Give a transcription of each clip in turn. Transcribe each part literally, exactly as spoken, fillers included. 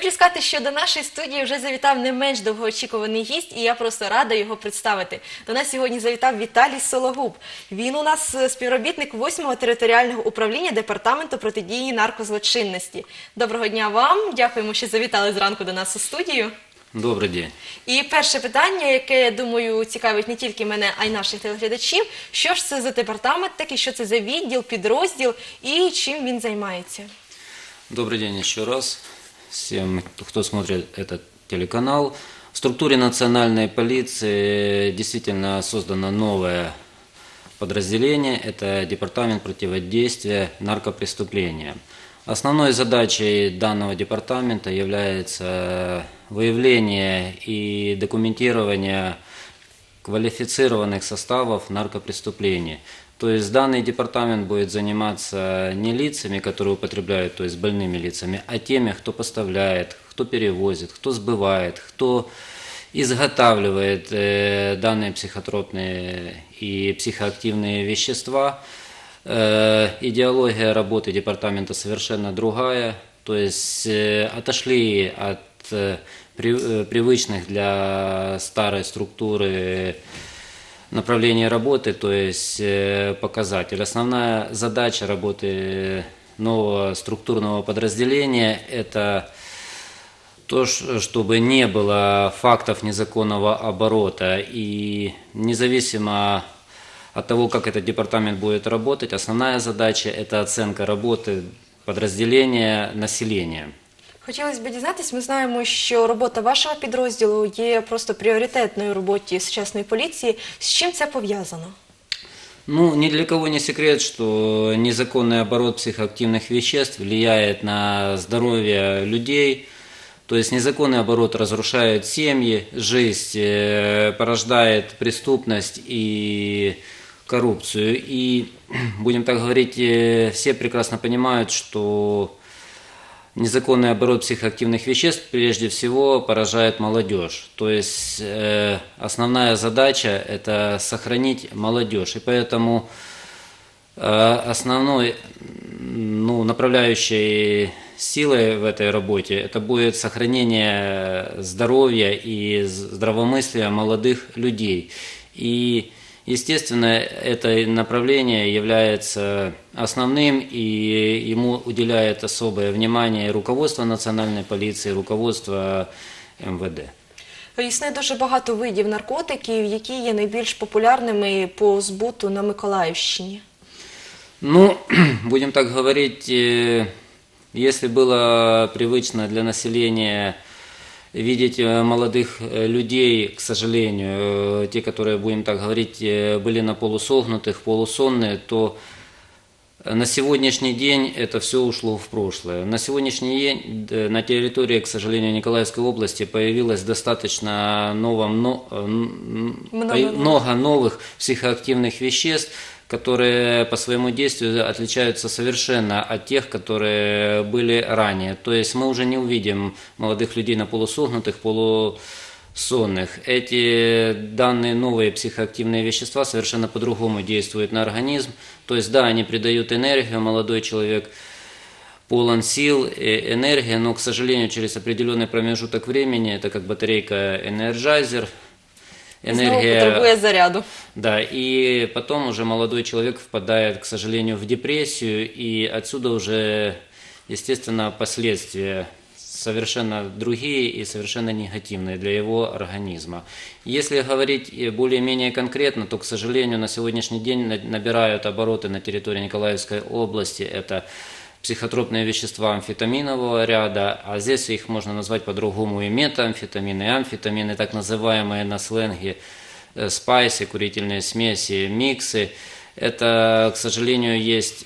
Хочу сказати, що до нашої студії вже завітав не менш довгоочікуваний гість, і я просто рада його представити. До нас сьогодні завітав Віталій Сологуб. Він у нас співробітник восьмого територіального управління Департаменту протидії наркозлочинності. Доброго дня вам, дякуємо, що завітали зранку до нас у студію. Добрий день. І перше питання, яке, я думаю, цікавить не тільки мене, а й наших телеглядачів. Що ж це за департамент такий, що це за відділ, підрозділ і чим він займається? Добрый день еще раз всем, кто смотрит этот телеканал. В структуре национальной полиции действительно создано новое подразделение. Это Департамент противодействия наркопреступлениям. Основной задачей данного департамента является выявление и документирование квалифицированных составов наркопреступлений. То есть данный департамент будет заниматься не лицами, которые употребляют, то есть больными лицами, а теми, кто поставляет, кто перевозит, кто сбывает, кто изготавливает э, данные психотропные и психоактивные вещества. Э, идеология работы департамента совершенно другая, то есть э, отошли от э, при, э, привычных для старой структуры направление работы, то есть э, показатель. Основная задача работы нового структурного подразделения – это то, чтобы не было фактов незаконного оборота. И независимо от того, как этот департамент будет работать, основная задача – это оценка работы подразделения населения. Хотілося б дізнатись, ми знаємо, що робота вашого підрозділу є просто пріоритетною в роботі сучасної поліції. З чим це пов'язано? Ну, ни для кого не секрет, что незаконный оборот психоактивных веществ влияет на здоровье людей. То есть незаконный оборот разрушает семьи, жизнь, порождает преступность и коррупцию. И, будем так говорить, все прекрасно понимают, что незаконный оборот психоактивных веществ прежде всего поражает молодежь. То есть э, основная задача – это сохранить молодежь. И поэтому э, основной ну, направляющей силой в этой работе это будет сохранение здоровья и здравомыслия молодых людей. И естественно, это направление является основным, и ему уделяет особое внимание руководство национальной полиции, руководство эм вэ дэ. Існує дуже багато видів наркотиків, які є найбільш популярними по збуту на Миколаївщині. Ну, будем так говорить, если было привычно для населения видеть молодых людей, к сожалению, те, которые, будем так говорить, были на полусогнутых, полусонные, то на сегодняшний день это все ушло в прошлое. На сегодняшний день на территории, к сожалению, Николаевской области появилось достаточно ново, много, много новых психоактивных веществ, которые по своему действию отличаются совершенно от тех, которые были ранее. То есть мы уже не увидим молодых людей на полусогнутых, полусонных. Эти данные новые психоактивные вещества совершенно по-другому действуют на организм. То есть да, они придают энергию, молодой человек полон сил, энергии, но, к сожалению, через определенный промежуток времени, это как батарейка Energizer, энергия потребует заряду. Да, и потом уже молодой человек впадает, к сожалению, в депрессию, и отсюда уже, естественно, последствия совершенно другие и совершенно негативные для его организма. Если говорить более-менее конкретно, то, к сожалению, на сегодняшний день набирают обороты на территории Николаевской области. Это психотропные вещества амфетаминового ряда, а здесь их можно назвать по-другому и метамфетамины, и амфетамины, так называемые на сленге спайсы, курительные смеси, миксы. Это, к сожалению, есть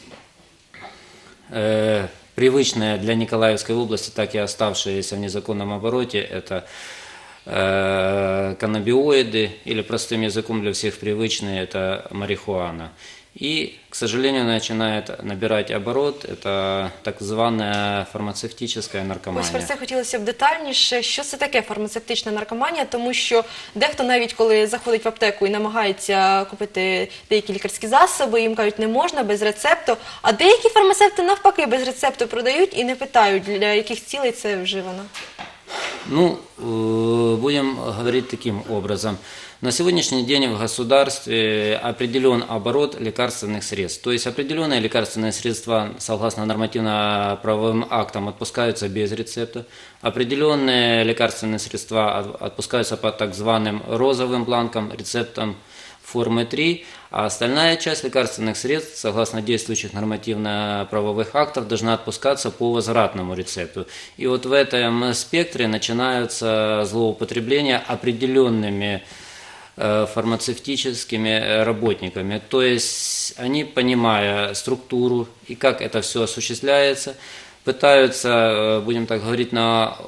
э, привычные для Николаевской области, так и оставшиеся в незаконном обороте. Это э, каннабиоиды, или простым языком для всех привычные, это марихуана. И, к сожалению, начинает набирать оборот, это так званая фармацевтическая Ось наркомания. про це хотілося б детальніше. Що це таке фармацевтична наркоманія? Тому що дехто навіть коли заходить в аптеку і намагається купити деякі лікарські засоби, їм кажуть, не можна без рецепту. А деякі фармацевти навпаки без рецепту продають і не питають, для яких цілей це вживано. Ну, э, будем говорить таким образом. На сегодняшний день в государстве определен оборот лекарственных средств. То есть определенные лекарственные средства, согласно нормативно-правовым актам, отпускаются без рецепта. Определенные лекарственные средства от- отпускаются по так званым розовым бланкам, рецептам формы три, а остальная часть лекарственных средств, согласно действующих нормативно-правовых актов, должна отпускаться по возвратному рецепту. И вот в этом спектре начинаются злоупотребления определенными э, фармацевтическими работниками. То есть они, понимая структуру и как это все осуществляется, пытаются, э, будем так говорить, на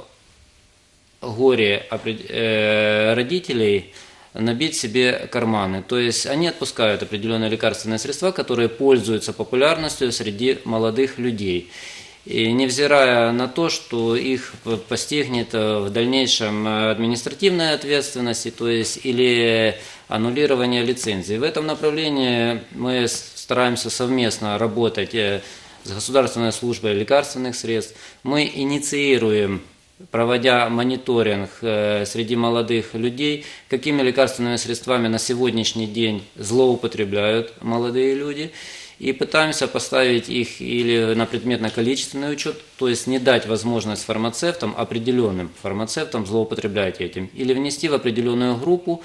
горе опред- э, родителей набить себе карманы. То есть они отпускают определенные лекарственные средства, которые пользуются популярностью среди молодых людей. И невзирая на то, что их постигнет в дальнейшем административная ответственность, то есть или аннулирование лицензии. В этом направлении мы стараемся совместно работать э, с Государственной службой лекарственных средств. Мы инициируем, проводя мониторинг э, среди молодых людей, какими лекарственными средствами на сегодняшний день злоупотребляют молодые люди, и пытаемся поставить их или на предметно-количественный учет, то есть не дать возможность фармацевтам, определенным фармацевтам злоупотреблять этим, или внести в определенную группу,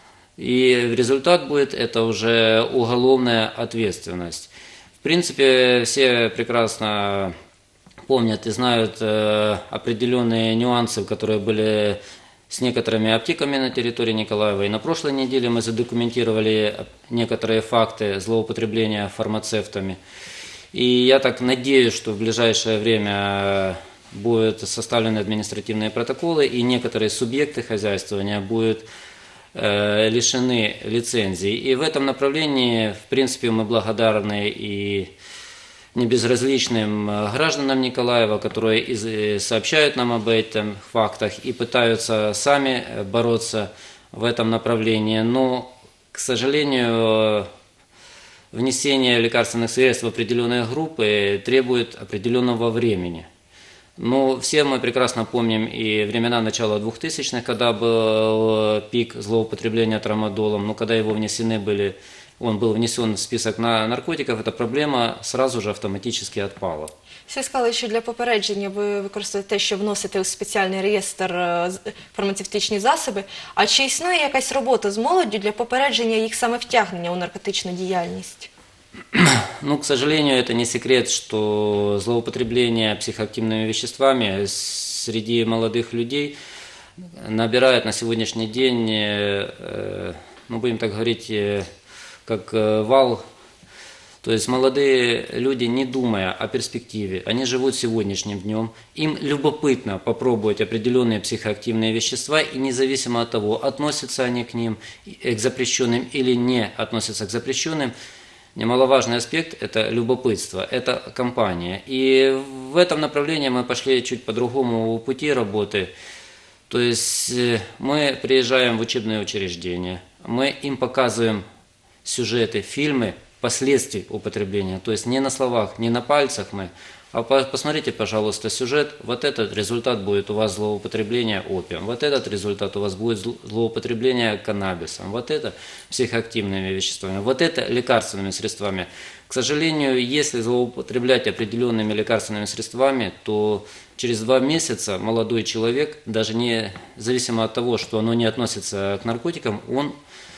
и результат будет это уже уголовная ответственность. В принципе, все прекрасно помнят и знают э, определенные нюансы, которые были с некоторыми аптеками на территории Николаева. И на прошлой неделе мы задокументировали некоторые факты злоупотребления фармацевтами. И я так надеюсь, что в ближайшее время будут составлены административные протоколы, и некоторые субъекты хозяйствования будут э, лишены лицензий. И в этом направлении, в принципе, мы благодарны и небезразличным гражданам Николаева, которые из- сообщают нам об этих фактах и пытаются сами бороться в этом направлении. Но, к сожалению, внесение лекарственных средств в определенные группы требует определенного времени. Но все мы прекрасно помним и времена начала двухтысячных, когда был пик злоупотребления трамадолом, но когда его внесены были он был внесен в список на наркотиков, эта проблема сразу же автоматически отпала. Всі сказали, що для попередження ви використовуєте те, що вносите у спеціальний реєстр е, з- фармацевтичні засоби. А чи існує якась робота з молоддю для попередження їх саме втягнення у наркотичну діяльність? Ну, к сожалению, это не секрет, что злоупотребление психоактивными веществами среди молодых людей набирает на сегодняшний день, э, ну, будем так говорить, э, как э, вал. То есть молодые люди, не думая о перспективе, они живут сегодняшним днем, им любопытно попробовать определенные психоактивные вещества, и независимо от того, относятся они к ним, э, к запрещенным или не относятся к запрещенным, немаловажный аспект – это любопытство, это компания. И в этом направлении мы пошли чуть по другому пути работы. То есть э, мы приезжаем в учебные учреждения, мы им показываем сюжеты, фильмы последствий употребления. То есть не на словах, не на пальцах мы, а по- посмотрите, пожалуйста, сюжет. Вот этот результат будет у вас злоупотребление опием, вот этот результат у вас будет зл- злоупотребление каннабисом, вот это психоактивными веществами, вот это лекарственными средствами. К сожалению, если злоупотреблять определенными лекарственными средствами, то через два месяца молодой человек, даже не зависимо от того, что оно не относится к наркотикам, он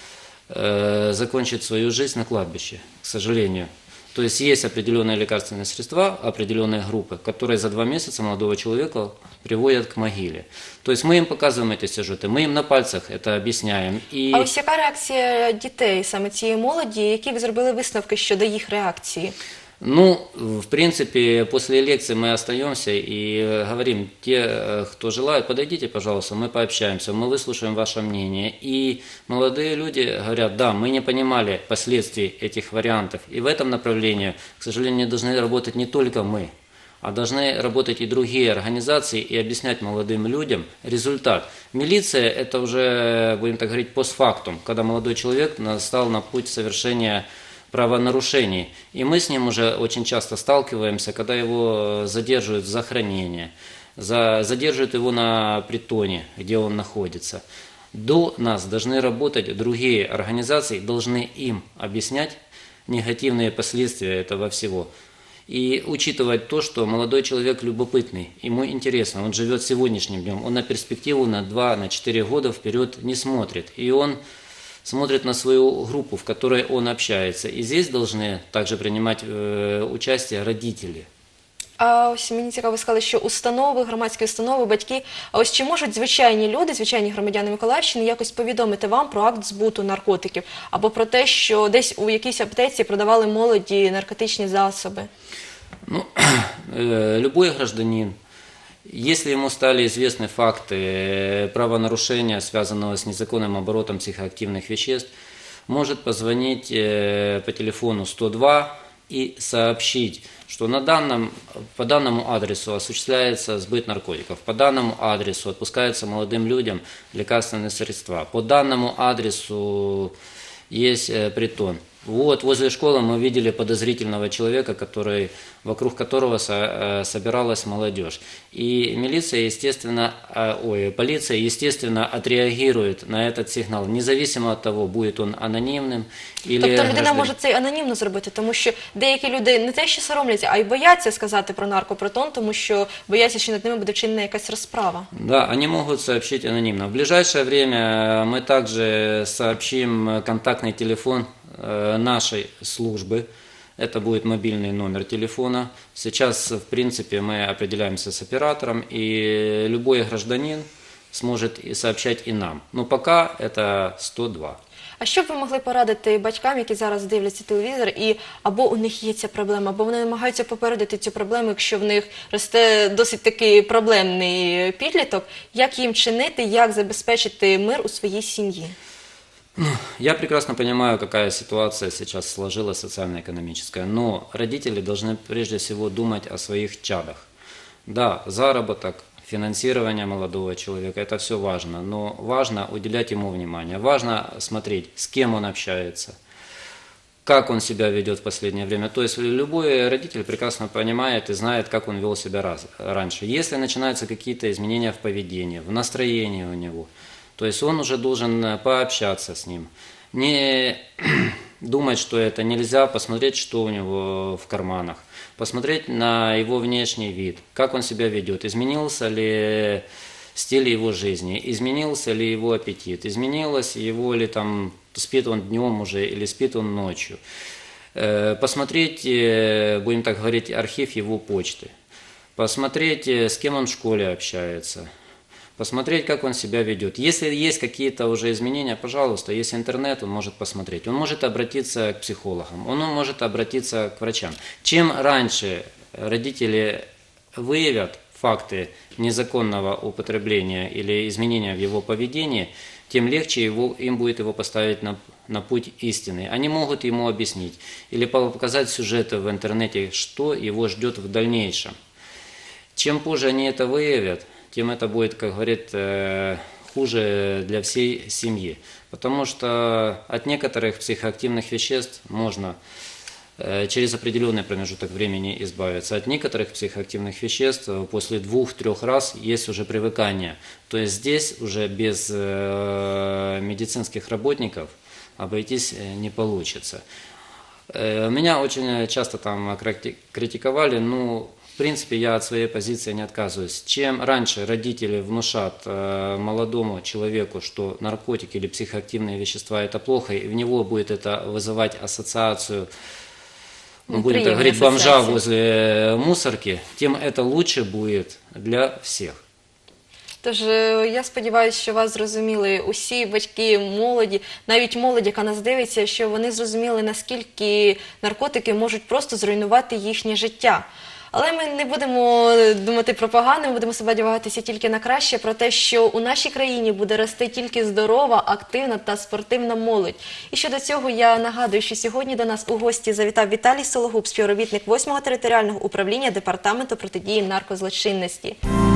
э, закончит свою жизнь на кладбище, к сожалению. То есть есть определенные лекарственные средства, определенные группы, которые за два месяца молодого человека приводят к могиле. То есть мы им показываем эти сюжеты, мы им на пальцах это объясняем. И А ось яка реакція дітей, саме цієї молоді, які ви зробили висновки щодо їх реакції? Ну, в принципе, после лекции мы остаемся и э, говорим, те, э, кто желает, подойдите, пожалуйста, мы пообщаемся, мы выслушаем ваше мнение. И молодые люди говорят, да, мы не понимали последствий этих вариантов. И в этом направлении, к сожалению, должны работать не только мы, а должны работать и другие организации и объяснять молодым людям результат. Милиция – это уже, будем так говорить, постфактум, когда молодой человек стал на путь совершения правонарушений. И мы с ним уже очень часто сталкиваемся, когда его задерживают за хранение, за, задерживают его на притоне, где он находится. До нас должны работать другие организации, должны им объяснять негативные последствия этого всего. И учитывать то, что молодой человек любопытный, ему интересно, он живет сегодняшним днем, он на перспективу на два, на четыре года вперед не смотрит. И он смотрит на свою группу, в которой он общается. И здесь должны также принимать э, участие родители. А ось мені цікаво, ви сказали, що установи, громадські установи, батьки. А ось чи можуть звичайні люди, звичайні громадяни Миколаївщини якось повідомити вам про акт збуту наркотиків? Або про те, що десь у якійсь аптеці продавали молоді наркотичні засоби? Ну, э, любой гражданин, если ему стали известны факты правонарушения, связанного с незаконным оборотом психоактивных веществ, может позвонить э, по телефону сто два и сообщить, что на данном, по данному адресу осуществляется сбыт наркотиков, по данному адресу отпускаются молодым людям лекарственные средства, по данному адресу есть э, притон. Вот возле школы мы видели подозрительного человека, который, вокруг которого со, э, собиралась молодежь. И милиция, естественно, э, ой, полиция, естественно, отреагирует на этот сигнал, независимо от того, будет он анонимным или Тобто людина гражданин. може це і анонімно зробити, тому що деякі люди не те, що соромляться, а й бояться сказати про наркопротон, тому що бояться, що над ними буде вчинена якась розправа. Да, они могут сообщить анонимно. В ближайшее время мы также сообщим контактный телефон э, нашей службы. Это будет мобильный номер телефона. Сейчас, в принципе, мы определяемся с оператором, и любой гражданин сможет и сообщать и нам. Но пока это сто два. А що б ви могли порадити батькам, які зараз дивляться телевізор, і або у них є ця проблема, або вони намагаються попередити цю проблему, якщо в них росте досить такий проблемний підліток, як їм чинити, як забезпечити мир у своїй сім'ї? Я прекрасно понимаю, какая ситуация сейчас сложилась социально-экономическая, но родители должны прежде всего думать о своих чадах. Да, заработок, финансирование молодого человека, это все важно, но важно уделять ему внимание, важно смотреть, с кем он общается, как он себя ведет в последнее время. То есть любой родитель прекрасно понимает и знает, как он вел себя раз, раньше. Если начинаются какие-то изменения в поведении, в настроении у него, то есть он уже должен пообщаться с ним, не думать, что это нельзя, посмотреть, что у него в карманах, посмотреть на его внешний вид, как он себя ведет, изменился ли стиль его жизни, изменился ли его аппетит, изменилось его ли там, спит он днем уже или спит он ночью. Посмотреть, будем так говорить, архив его почты, посмотреть, с кем он в школе общается, посмотреть, как он себя ведет. Если есть какие-то уже изменения, пожалуйста, есть интернет, он может посмотреть. Он может обратиться к психологам, он может обратиться к врачам. Чем раньше родители выявят факты незаконного употребления или изменения в его поведении, тем легче его, им будет его поставить на, на путь истины. Они могут ему объяснить или показать сюжеты в интернете, что его ждет в дальнейшем. Чем позже они это выявят, тем это будет, как говорит, хуже для всей семьи. Потому что от некоторых психоактивных веществ можно через определенный промежуток времени избавиться. От некоторых психоактивных веществ после двух-трех раз есть уже привыкание. То есть здесь уже без медицинских работников обойтись не получится. Меня очень часто там критиковали, ну, в принципе, я от своей позиции не отказываюсь. Чем раньше родители внушат э, молодому человеку, что наркотики или психоактивные вещества это плохо, и в него будет это вызывать ассоциацию, ну, будем так говорить, бомжа возле мусорки, тем это лучше будет для всех. Тож е, я сподіваюся, що вас зрозуміли усі батьки, молоді, навіть молодь, яка нас дивиться, що вони зрозуміли, наскільки наркотики можуть просто зруйнувати їхнє життя. Але ми не будемо думати про погане, ми будемо сподіватися тільки на краще, про те, що у нашій країні буде рости тільки здорова, активна та спортивна молодь. І щодо цього я нагадую, що сьогодні до нас у гості завітав Віталій Сологуб, співробітник восьмого територіального управління Департаменту протидії наркозлочинності.